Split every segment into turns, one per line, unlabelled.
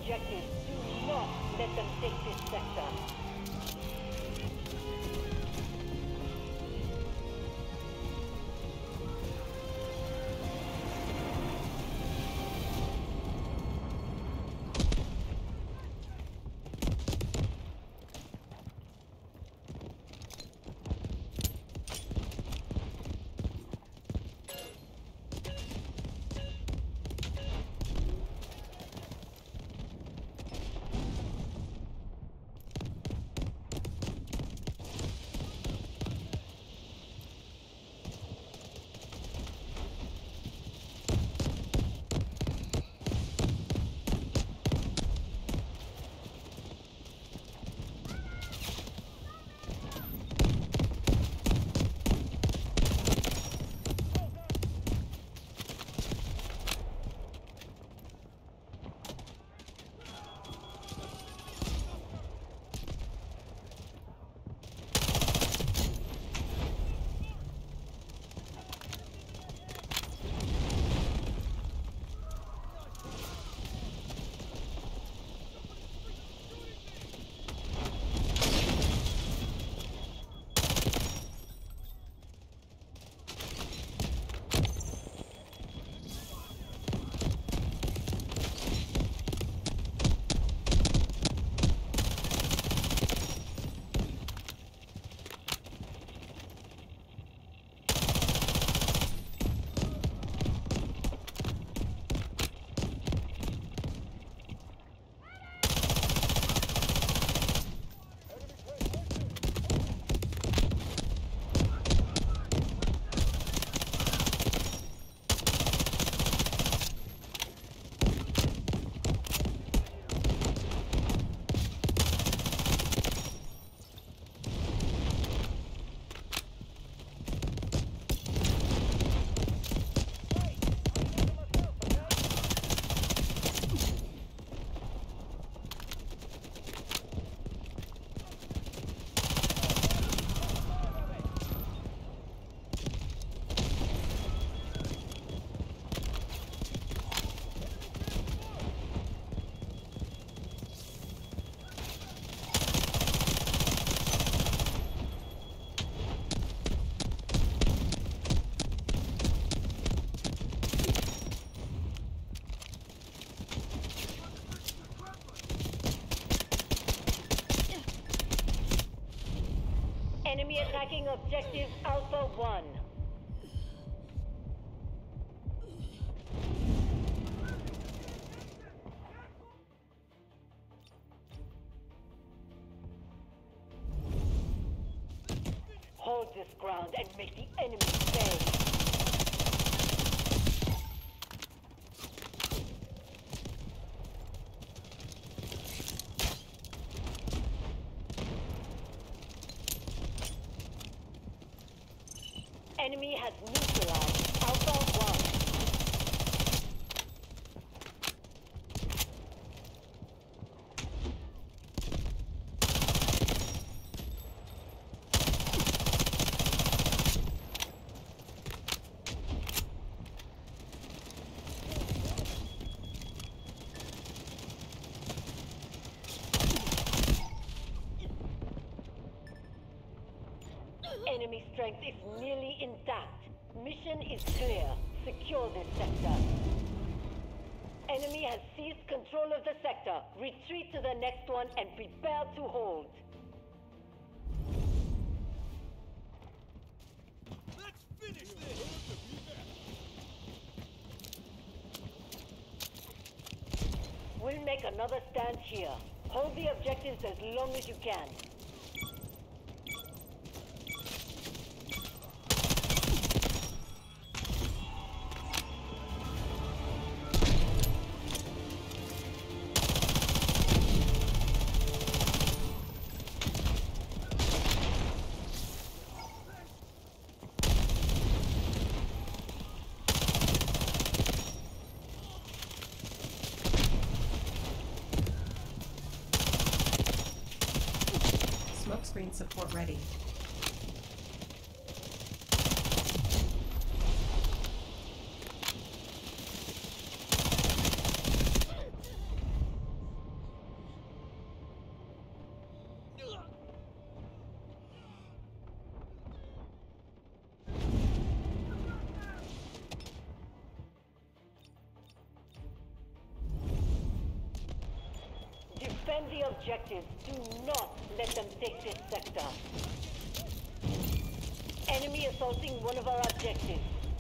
objectives. Do not let them take this sector. Enemy attacking objective Alpha 1. Hold this ground and make the enemy pay. Enemy has neutralized Alpha 1. Enemy strength is nearly intact. Mission is clear. Secure this sector. Enemy has seized control of the sector. Retreat to the next one and prepare to hold.
Let's finish this!
We'll make another stand here. Hold the objectives as long as you can.
Smokescreen support ready.
Defend the objectives. Do not let them take this sector. Enemy assaulting one of our objectives.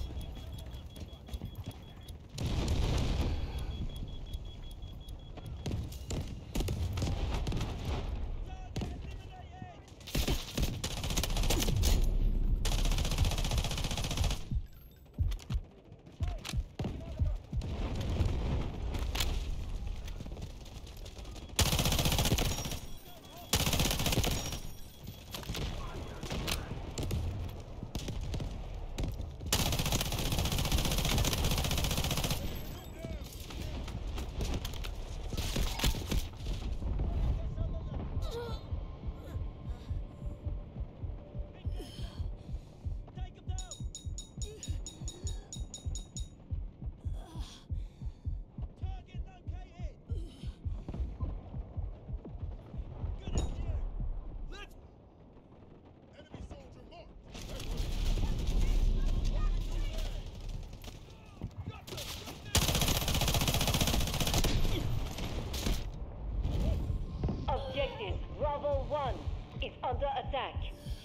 Bravo 1 is under attack.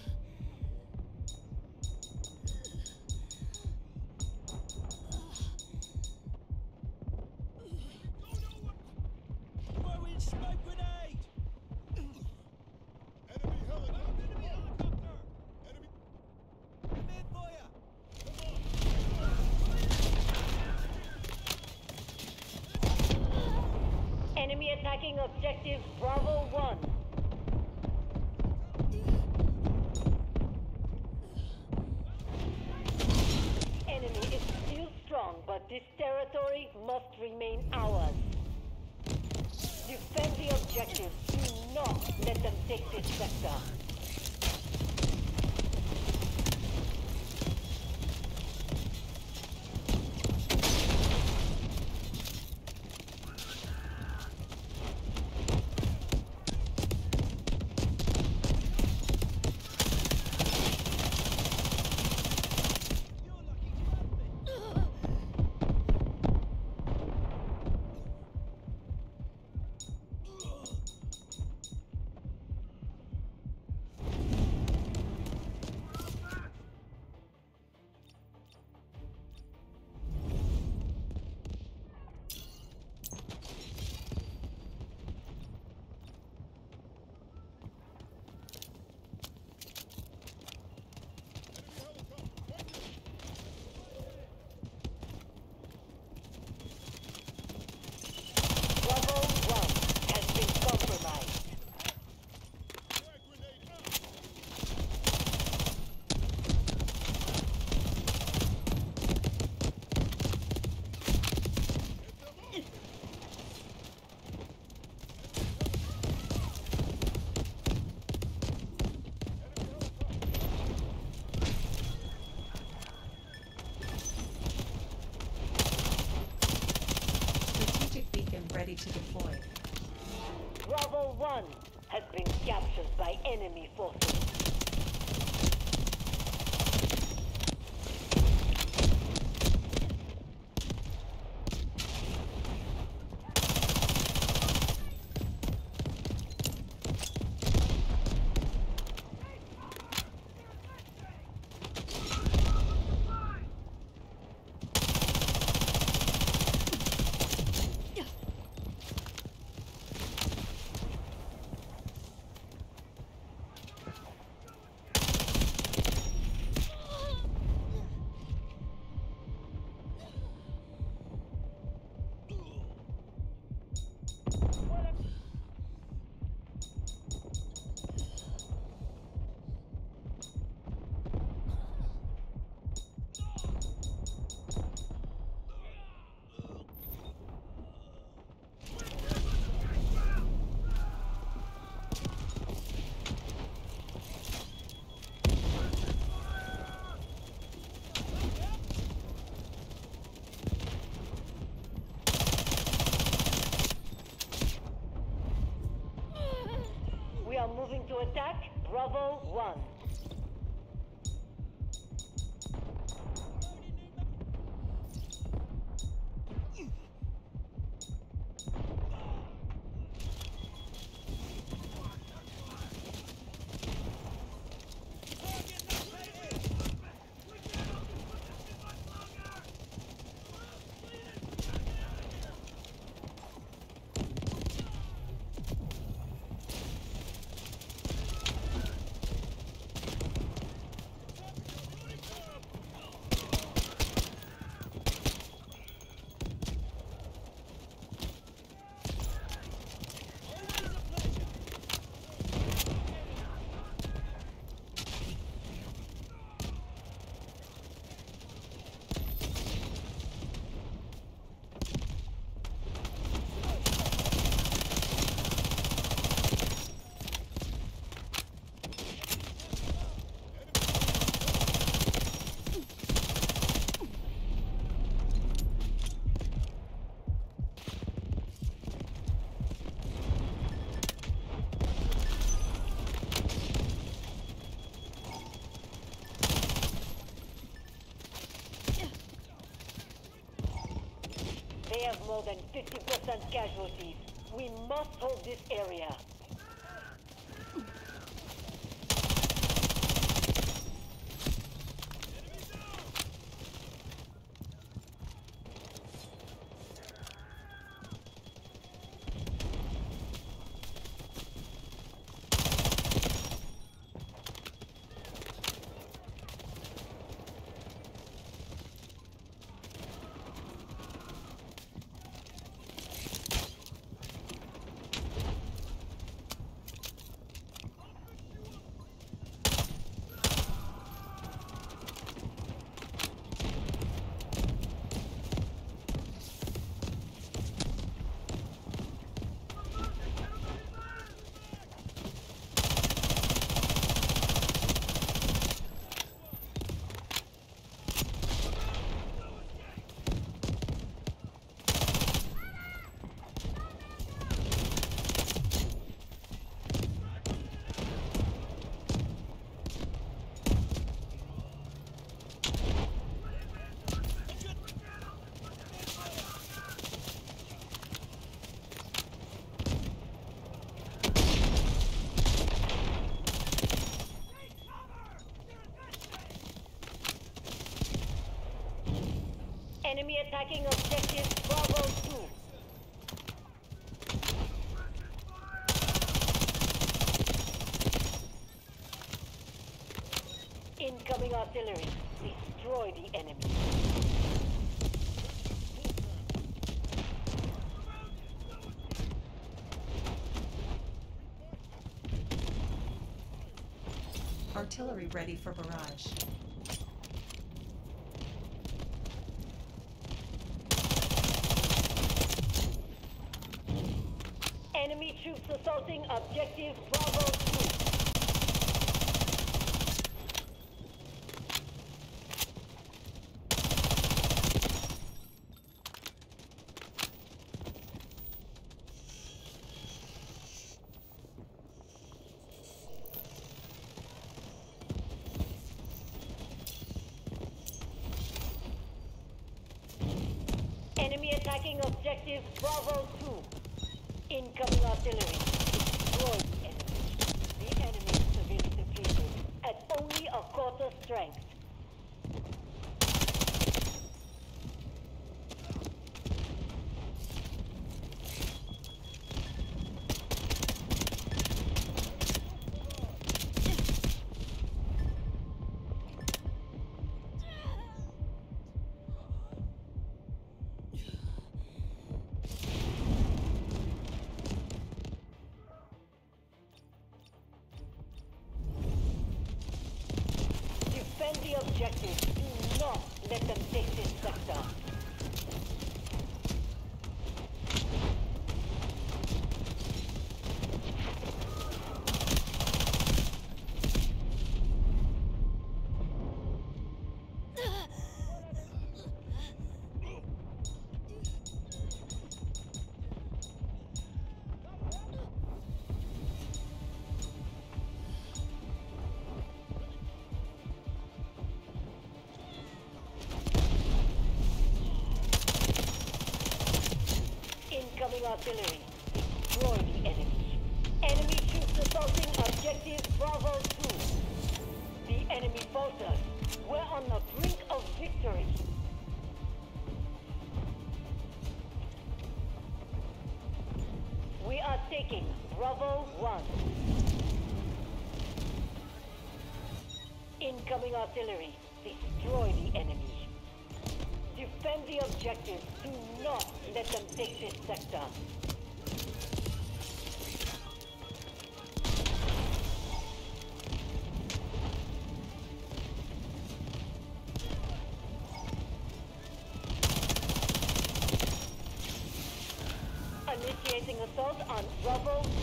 Throwing smoke grenade! Enemy helicopter! Enemy helicopter! Enemy... I'm in for ya!
Enemy attacking objective Bravo 1. Enemy is still strong, but this territory must remain ours. Defend the objectives. Do not let them take this sector.
Ready to deploy.
Bravo 1 has been captured by enemy forces. We are moving to attack Bravo 1. more than 50% casualties. We must hold this area. Enemy attacking objective Bravo 2. Incoming artillery. Destroy the enemy.
Artillery ready for barrage.
Enemy troops assaulting objective Bravo 2. Enemy attacking objective Bravo 2. Incoming artillery. Destroy the enemy. The enemy is severely depleted at only a quarter strength. Defend the objective. Do not let them take this sector. Incoming artillery. Destroy the enemy. Enemy troops assaulting objective Bravo 2. The enemy faltered. We're on the brink of victory. We are taking Bravo 1. Incoming artillery. Destroy the enemy. Defend the objective. Do not let them take this sector. Initiating assault on Bravo 2.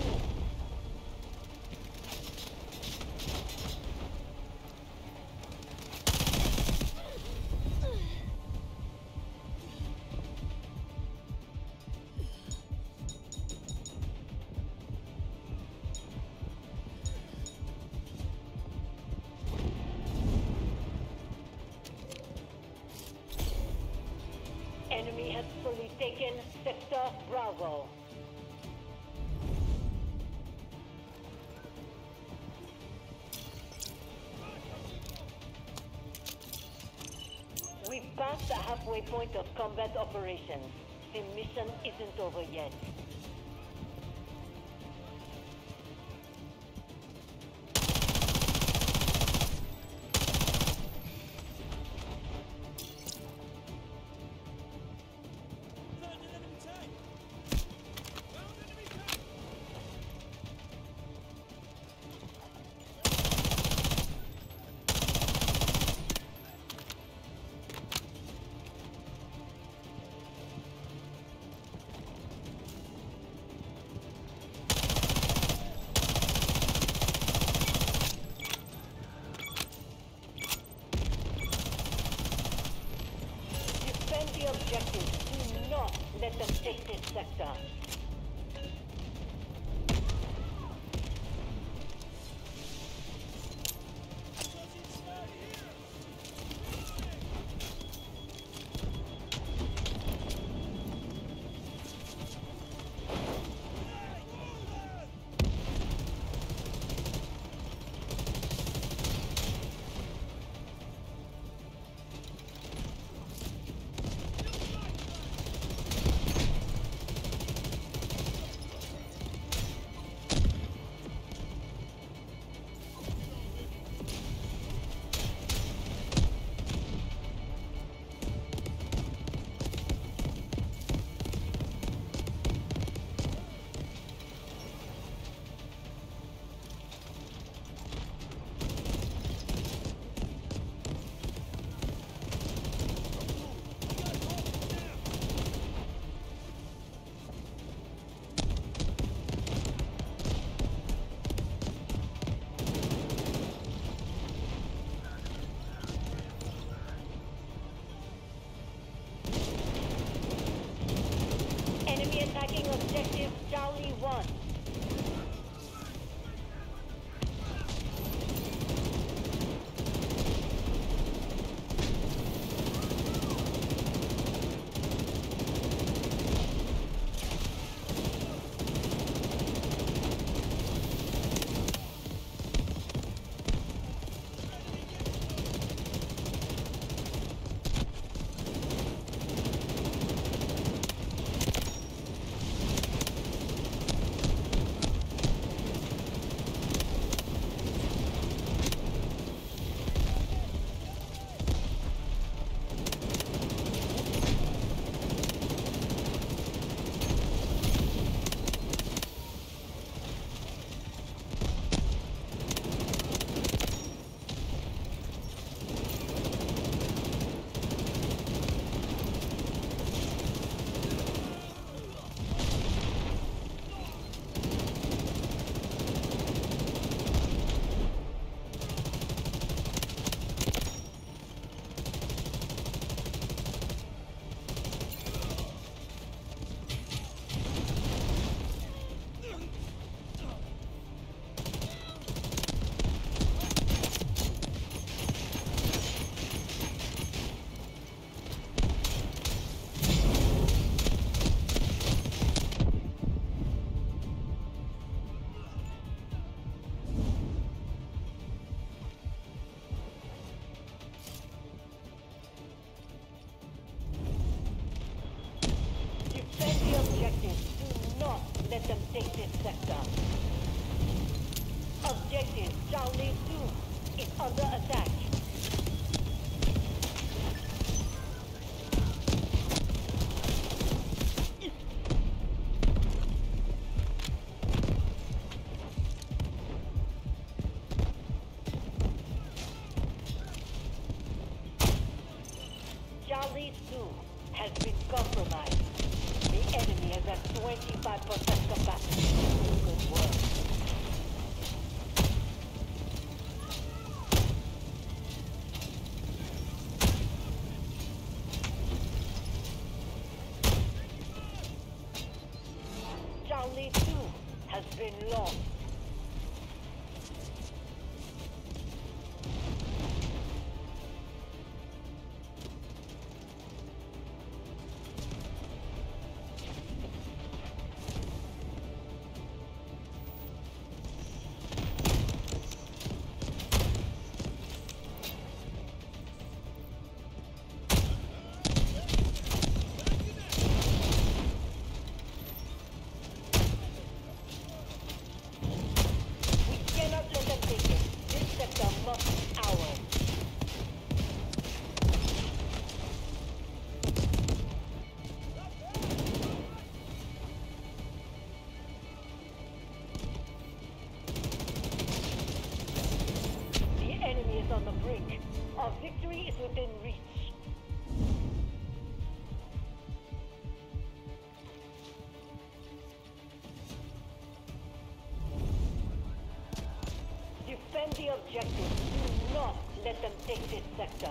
Enemy has fully taken Bravo. We've passed the halfway point of combat operations. The mission isn't over yet.
Found an enemy tank! Found enemy tank!
Defend the objectives. Do not let them take this sector. Enemy attacking objective Charlie 1. Defend the objectives. Do not let them take this sector. Objective Charlie 2 is under attack. Charlie 2 has been compromised. The enemy has a 25% capacity. Good work. Charlie 2 has been lost. the objective. Do not let them take this sector.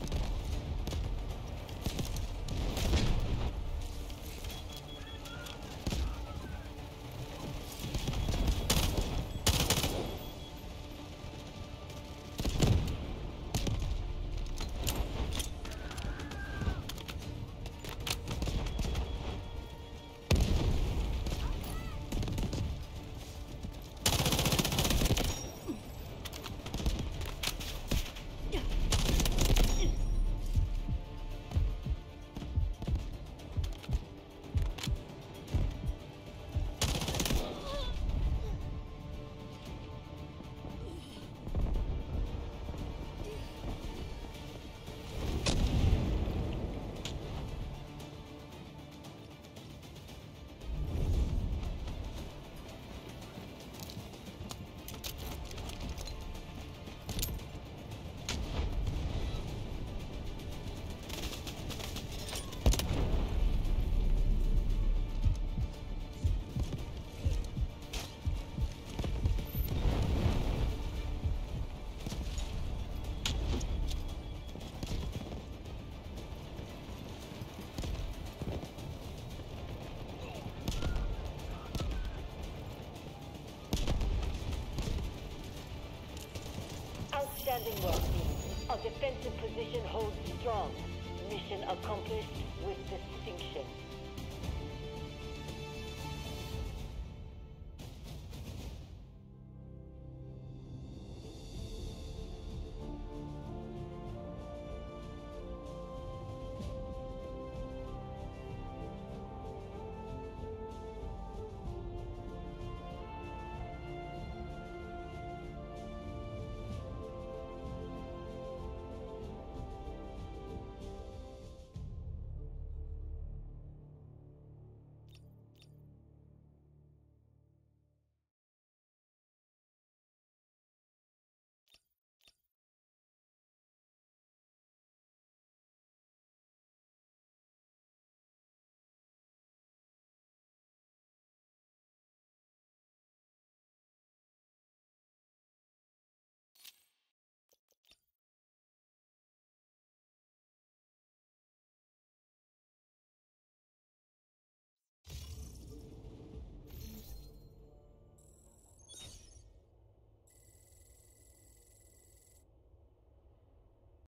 Outstanding work, team. Our defensive position holds strong. Mission accomplished with distinction.